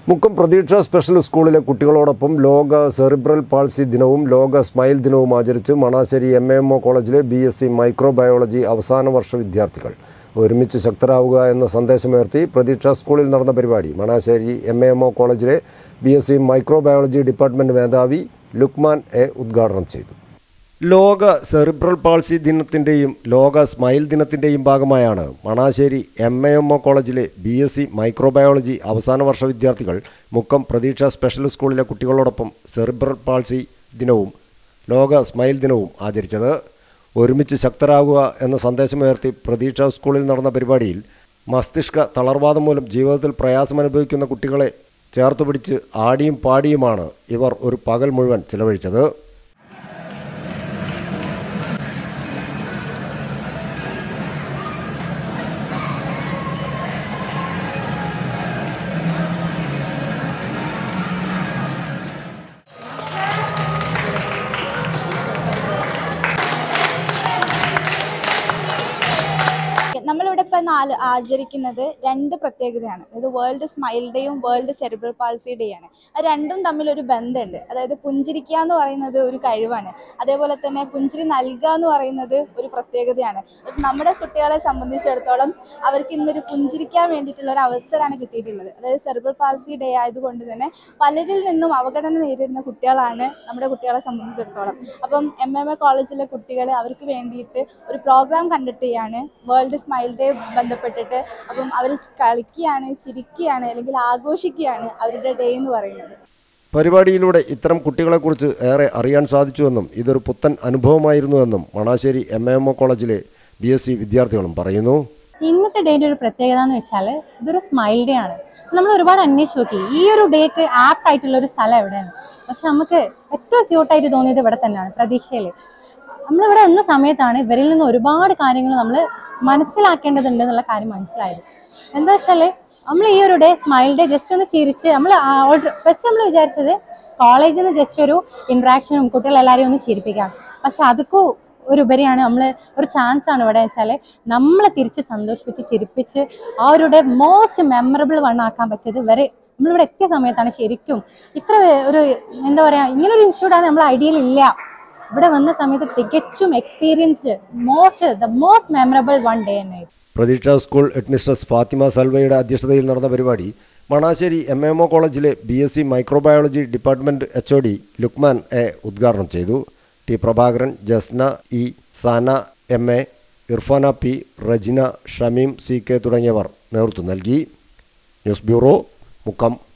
മുക്കം പ്രതീക്ഷ സ്പെഷ്യൽ സ്കൂളിലെ കുട്ടികളോടൊപ്പം ലോക സെറിബ്രൽ പാൾസി ദിനവും ലോക സ്മൈൽ ദിനവും ആചരിച്ച് മണാശ്ശേരി MMO കോളേജിലെ BSc മൈക്രോബയോളജി അവസാന വർഷ വിദ്യാർത്ഥികൾ ഒരുമിച്ച് ശക്തരാവുക എന്ന സന്ദേശമുയർത്തി പ്രതീക്ഷ സ്കൂളിൽ നടന്ന പരിപാടി മണാശ്ശേരി MMO കോളേജിലെ BSc മൈക്രോബയോളജി ഡിപ്പാർട്ട്മെന്റ് മേധാവി ലുക്മാൻ ഉദ്ഘാടനം ചെയ്തു. ലോക സെറിബ്രൽ പാൾസി ദിനത്തിൻ്റെയും ലോക സ്മൈൽ ദിനത്തിൻ്റെയും ഭാഗമായാണ് മണാശ്ശേരി MMO കോളേജിലെ BSc മൈക്രോബയോളജി അവസാന വർഷ വിദ്യാർത്ഥികൾ മുക്കം പ്രതീക്ഷ സ്പെഷ്യൽ സ്കൂളിലെ കുട്ടികളോടൊപ്പം സെറിബ്രൽ പാൾസി ദിനവും ലോക സ്മൈൽ ദിനവും ആചരിച്ചത്. ഒരുമിച്ച് ശക്തരാകുക എന്ന സന്ദേശമുയർത്തി പ്രതീക്ഷ സ്കൂളിൽ നടന്ന പരിപാടിയിൽ മസ്തിഷ്ക തളർവാദം മൂലം ജീവിതത്തിൽ പ്രയാസമനുഭവിക്കുന്ന കുട്ടികളെ ചേർത്തുപിടിച്ച് ആടിയും പാടിയുമാണ് ഇവർ ഒരു പകൽ മുഴുവൻ ചിലവഴിച്ചത്. നമ്മളിവിടെ ഇപ്പം ആചരിക്കുന്നത് രണ്ട് പ്രത്യേകതയാണ്. അതായത് വേൾഡ് സ്മൈൽ ഡേയും വേൾഡ് സെറിബ്രൽ പാൾസി ഡേ ആണ്. അത് രണ്ടും തമ്മിലൊരു ബന്ധമുണ്ട്. അതായത് പുഞ്ചിരിക്കുക എന്ന് പറയുന്നത് ഒരു കഴിവാണ്, അതേപോലെ തന്നെ പുഞ്ചിരി നൽകുക എന്ന് പറയുന്നത് ഒരു പ്രത്യേകതയാണ്. നമ്മുടെ കുട്ടികളെ സംബന്ധിച്ചിടത്തോളം അവർക്ക് ഇന്നൊരു പുഞ്ചിരിക്കാൻ വേണ്ടിയിട്ടുള്ള ഒരു അവസരമാണ് കിട്ടിയിട്ടുള്ളത്. അതായത് സെറിബ്രൽ പാൾസി ഡേ ആയതുകൊണ്ട് തന്നെ പലരിൽ നിന്നും അവഗണന നേരിടുന്ന കുട്ടികളാണ് നമ്മുടെ കുട്ടികളെ സംബന്ധിച്ചിടത്തോളം. അപ്പം MMO കോളേജിലെ കുട്ടികൾ അവർക്ക് വേണ്ടിയിട്ട് ഒരു പ്രോഗ്രാം കണ്ടക്ട് ചെയ്യാണ് വേൾഡ് സ്മൈൽ ഡേ ബന്ധപ്പെട്ടിട്ട്. അപ്പം അവർ കളിക്കുകയാണ്, ചിരിക്കുകയാണ്, അല്ലെങ്കിൽ ആഘോഷിക്കുകയാണ് അവരുടെ ഡേ എന്ന് പറയുന്നത്. പരിപാടിയിലൂടെ ഇത്തരം കുട്ടികളെക്കുറിച്ച് ഏറെ അറിയാൻ സാധിച്ചുവെന്നും ഇതൊരു പുത്തൻ അനുഭവമായിരുന്നുവെന്നും മണാശ്ശേരി MMO കോളേജിലെ BSc വിദ്യാർത്ഥികളും പറയുന്നു. ഇന്നത്തെ ഡേയുടെ ഒരു പ്രത്യേകത എന്ന് വെച്ചാൽ ഇതൊരു സ്മൈൽ ഡേ ആണ്. നമ്മൾ ഒരുപാട് അന്വേഷിച്ച് നോക്കി ഈ ഒരു ഡേക്ക് ആപ്റ്റ് ആയിട്ടുള്ള ഒരു സ്ഥലം എവിടെയാണ്. പക്ഷെ നമുക്ക് ഏറ്റവും സ്യൂട്ടായിട്ട് തോന്നിയത് ഇവിടെ തന്നെയാണ്, പ്രതീക്ഷയിൽ. നമ്മളിവിടെ എന്ന സമയത്താണ് ഇവരിൽ നിന്ന് ഒരുപാട് കാര്യങ്ങൾ നമ്മൾ മനസ്സിലാക്കേണ്ടതുണ്ട് എന്നുള്ള കാര്യം മനസ്സിലായത്. എന്താ വെച്ചാൽ നമ്മൾ ഈ ഒരു ഡേ സ്മൈൽ ഡേ ജസ്റ്റ് ഒന്ന് ചിരിച്ച് ഫസ്റ്റ് നമ്മൾ വിചാരിച്ചത് കോളേജിൽ നിന്ന് ജസ്റ്റ് ഒരു ഇൻട്രാക്ഷനും കുട്ടികളെല്ലാവരെയും ഒന്ന് ചിരിപ്പിക്കാം. പക്ഷെ അതൊക്കെ ഒരു ഉപരിയാണ് നമ്മൾ ഒരു ചാൻസ് ആണ് ഇവിടെ വെച്ചാൽ നമ്മളെ തിരിച്ച് സന്തോഷിപ്പിച്ച് ചിരിപ്പിച്ച് ആ ഒരു ഡേ മോസ്റ്റ് മെമ്മറബിൾ ആക്കാൻ പറ്റിയത് വരെ നമ്മളിവിടെ എത്തിയ സമയത്താണ്. ശരിക്കും ഇത്ര ഒരു എന്താ പറയുക, ഇങ്ങനൊരു ഇൻസ്റ്റിറ്റ്യൂട്ടാണ് നമ്മൾ ഐഡിയയിൽ ഇല്ല. ഇവിടെ വന്ന സമയത്ത് തികച്ചും experienced most memorable one day ആയിരുന്നു. പ്രതീക്ഷ സ്കൂൾ ഹെഡ്മിസ്ട്രസ് ഫാത്തിമ സൽവയുടെ അധ്യക്ഷതയിൽ നടന്ന പരിപാടി മണാശ്ശേരി MMO കോളേജിലെ BSc microbiology department HOD Lukman ഉദ്ഘാടനം ചെയ്തു. T Prabhakaran, Jasna E, Sana MA, Irfana P, Rajina, Shameem CK തുടങ്ങിയവർ നേതൃത്വം നൽകി. News bureau, Mukkam.